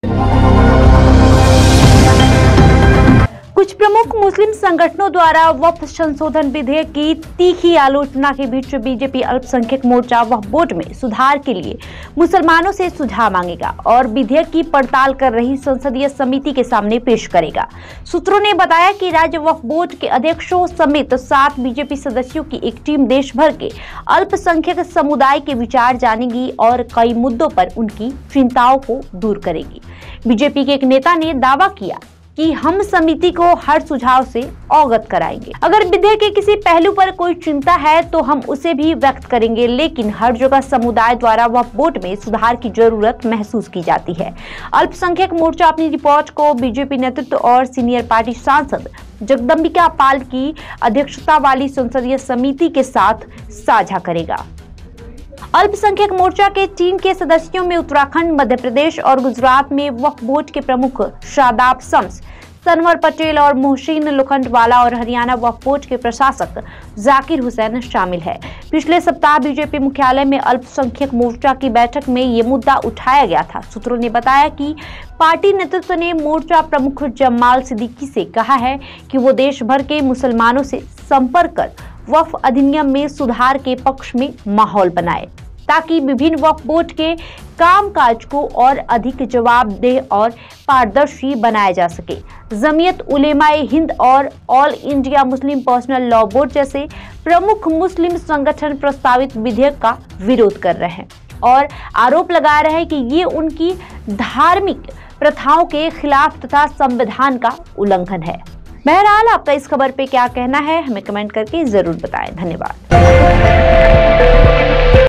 कुछ प्रमुख मुस्लिम संगठनों द्वारा वक्फ संशोधन विधेयक की तीखी आलोचना के बीच बीजेपी अल्पसंख्यक मोर्चा वक्फ बोर्ड में सुधार के लिए मुसलमानों से सुझाव मांगेगा और विधेयक की पड़ताल कर रही संसदीय समिति के सामने पेश करेगा। सूत्रों ने बताया कि राज्य वक्फ बोर्ड के अध्यक्षों समेत 7 बीजेपी सदस्यों की एक टीम देश भर के अल्पसंख्यक समुदाय के विचार जानेगी और कई मुद्दों पर उनकी चिंताओं को दूर करेगी। बीजेपी के एक नेता ने दावा किया कि हम समिति को हर सुझाव से अवगत कराएंगे। अगर विधेयक के किसी पहलू पर कोई चिंता है तो हम उसे भी व्यक्त करेंगे, लेकिन हर जगह समुदाय द्वारा वक्फ बोर्ड में सुधार की जरूरत महसूस की जाती है। अल्पसंख्यक मोर्चा अपनी रिपोर्ट को बीजेपी नेतृत्व और सीनियर पार्टी सांसद जगदम्बिका पाल की अध्यक्षता वाली संसदीय समिति के साथ साझा करेगा। अल्पसंख्यक मोर्चा के टीम के सदस्यों में उत्तराखंड, मध्य प्रदेश और गुजरात में वक्फ बोर्ड के प्रमुख शादाब शम्स, सनवर पटेल और मोहसिन लोखंडवाला और हरियाणा वक्फ बोर्ड के प्रशासक जाकिर हुसैन शामिल है। पिछले सप्ताह बीजेपी मुख्यालय में अल्पसंख्यक मोर्चा की बैठक में ये मुद्दा उठाया गया था। सूत्रों ने बताया कि पार्टी नेतृत्व ने मोर्चा प्रमुख जमाल सिद्दीकी से कहा है कि वो देश भर के मुसलमानों से संपर्क कर वक्फ अधिनियम में सुधार के पक्ष में माहौल बनाए, ताकि विभिन्न वक्फ बोर्ड के कामकाज को और अधिक जवाबदेह और पारदर्शी बनाया जा सके। जमीयत उलेमाए हिंद और all India Muslim personal law board जैसे प्रमुख मुस्लिम संगठन प्रस्तावित विधेयक का विरोध कर रहे हैं और आरोप लगा रहे हैं कि ये उनकी धार्मिक प्रथाओं के खिलाफ तथा संविधान का उल्लंघन है। बहरहाल आपका इस खबर पे क्या कहना है, हमें कमेंट करके जरूर बताएं। धन्यवाद।